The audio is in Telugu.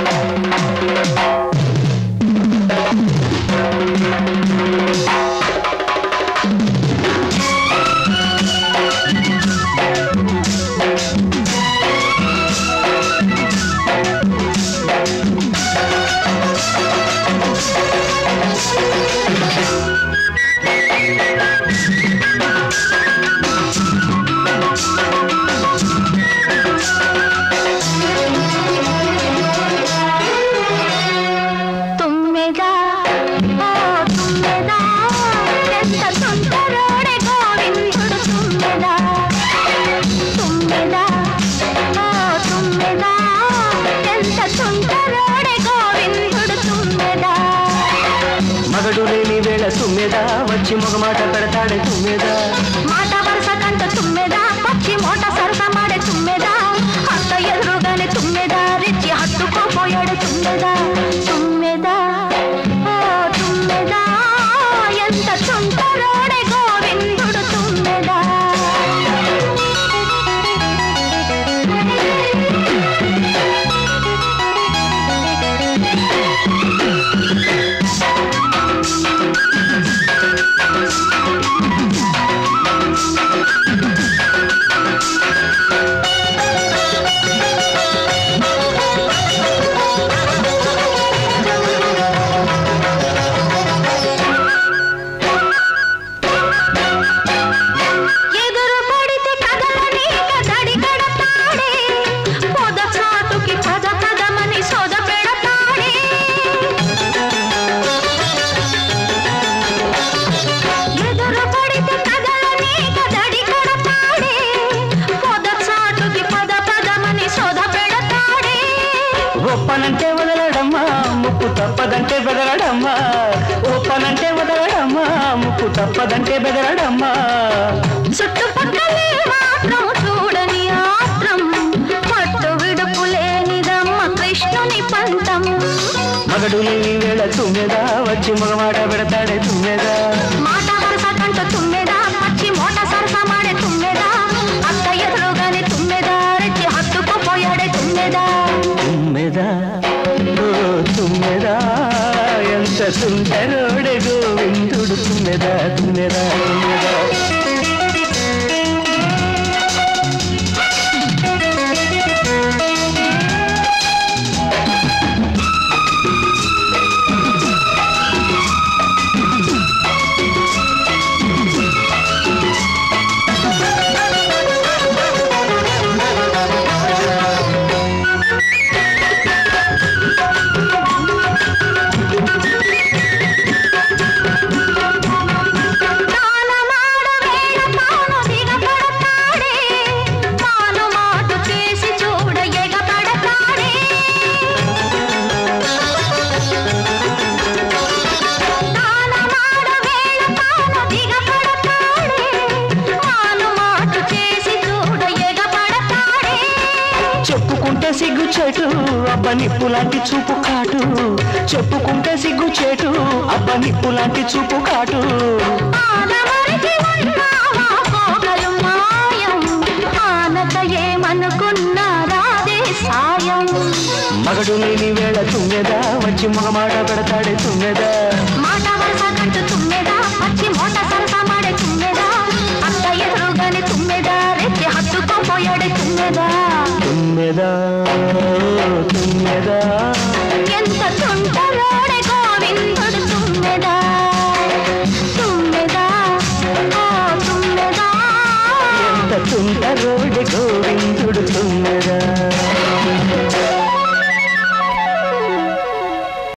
మగడు లేని వేళ తుమ్మెద వచ్చి మగమాట పెడతాడే తుమ్మెద మాట వరుస కంట తుమ్మెద పచ్చి మోట సరస మాడే తుమ్మెద అంత ఎదురుగానే తుమ్మెద రెచ్చి హత్తుకోపోయాడు తుమ్మెద తుమ్మెద ఓ తుమ్మెద ఎంత చుంటరోడే గోవిందుడు తుమ్మెద ఒప్పనంటే వదలడమ్మా ముక్కు తప్పదంటే బెదరడమ్మా ఒప్పనంటే వదలడమ్మా ముక్కు తప్పదంటే బెదరడమ్మా చుట్టుపక్కలే మాత్రం చూడని ఆత్రం పట్టు విడుపు లేనిదమ్మ కృష్ణుని పంతం మగడు లేని వేళ తుమ్మెద వచ్చి మగమాట పెడతాడే తుమ్మెద మాట వరుస కంట తుమ్మెద పచ్చి మోట సరస మాడే తుమ్మెద అత్త ఎదురుగానే తుమ్మెద రెచ్చి హత్తుకుపోయాడే తుమ్మెద తుమ్మెద ఓ తుమ్మెద ఎంత సుందరోడే గోవిందుడు తుమ్మెద తుమ్మెద తుమ్మెద చెప్పుకుంటే సిగ్గు చేటు అబ్బ నిప్పు లాంటి చూపు కాటు చెప్పుకుంటే సిగ్గు చేటు అబ్బ నిప్పు లాంటి చూపు కాటు మగడు లేని వేళ తుమ్మెద వచ్చి మగమాట పెడతాడే తుమ్మెద మాట వరుస కంట తుమ్మెద పచ్చి మోట సరస మాడే తుమ్మెద అత్త ఎదురుగానే తుమ్మెద రెచ్చి హత్తుకోపోయాడే తుమ్మెద తుమ్మెద